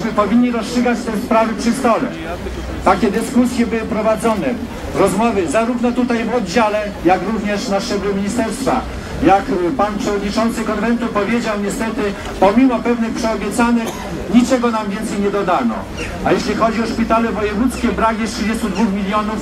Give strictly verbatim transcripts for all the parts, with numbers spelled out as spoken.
powinni rozstrzygać te sprawy przy stole. Takie dyskusje były prowadzone, rozmowy zarówno tutaj w oddziale, jak również na szczeblu ministerstwa. Jak pan przewodniczący konwentu powiedział, niestety pomimo pewnych przeobiecanych niczego nam więcej nie dodano. A jeśli chodzi o szpitale wojewódzkie, brak jest trzydziestu dwóch milionów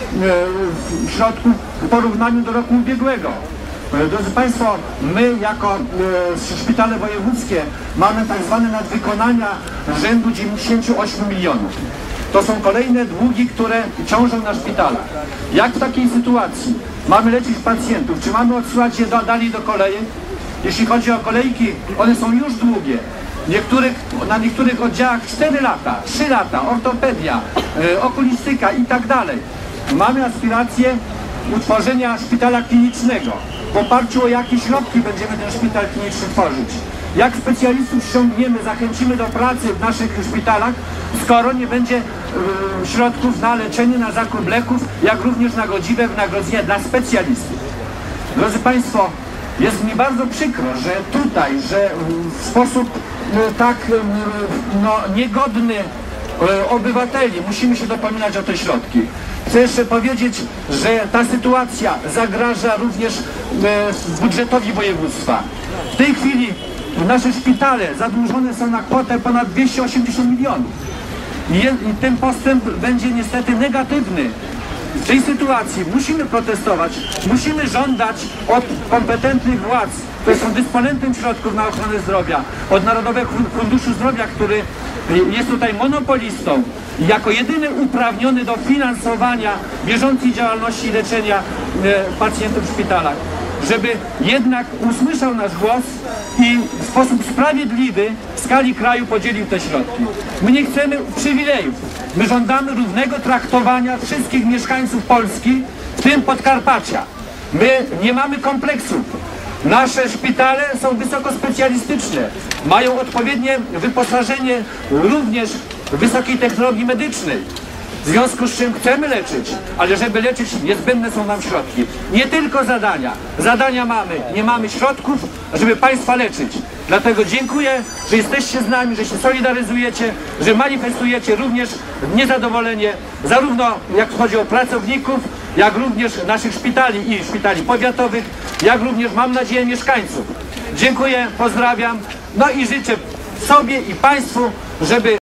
e, środków w porównaniu do roku ubiegłego. Drodzy Państwo, my jako e, szpitale wojewódzkie mamy tak zwane nadwykonania rzędu dziewięćdziesięciu ośmiu milionów. To są kolejne długi, które ciążą na szpitalach. Jak w takiej sytuacji mamy leczyć pacjentów? Czy mamy odsyłać je do, dalej do kolejek? Jeśli chodzi o kolejki, one są już długie. Niektórych, na niektórych oddziałach cztery lata, trzy lata, ortopedia, e, okulistyka i tak dalej. Mamy aspirację utworzenia szpitala klinicznego. W oparciu o jakie środki będziemy ten szpital kliniczny tworzyć? Jak specjalistów ściągniemy, zachęcimy do pracy w naszych szpitalach, skoro nie będzie y, środków na leczenie, na zakup leków, jak również na godziwe wynagrodzenia dla specjalistów. Drodzy Państwo, jest mi bardzo przykro, że tutaj, że w sposób y, tak y, no, niegodny y, obywateli musimy się dopominać o te środki. Chcę jeszcze powiedzieć, że ta sytuacja zagraża również y, budżetowi województwa. W tej chwili nasze szpitale zadłużone są na kwotę ponad dwieście osiemdziesiąt milionów. I, je, I ten postęp będzie niestety negatywny. W tej sytuacji musimy protestować, musimy żądać od kompetentnych władz, które są dysponentem środków na ochronę zdrowia, od Narodowego Funduszu Zdrowia, który jest tutaj monopolistą i jako jedyny uprawniony do finansowania bieżącej działalności i leczenia e, pacjentów w szpitalach, żeby jednak usłyszał nasz głos i w sposób sprawiedliwy w skali kraju podzielił te środki. My nie chcemy przywilejów. My żądamy równego traktowania wszystkich mieszkańców Polski, w tym Podkarpacia. My nie mamy kompleksów. Nasze szpitale są wysokospecjalistyczne. Mają odpowiednie wyposażenie również wysokiej technologii medycznej. W związku z czym chcemy leczyć, ale żeby leczyć niezbędne są nam środki. Nie tylko zadania. Zadania mamy, nie mamy środków, żeby Państwa leczyć. Dlatego dziękuję, że jesteście z nami, że się solidaryzujecie, że manifestujecie również niezadowolenie zarówno jak chodzi o pracowników, jak również naszych szpitali i szpitali powiatowych, jak również mam nadzieję mieszkańców. Dziękuję, pozdrawiam, no i życzę sobie i Państwu, żeby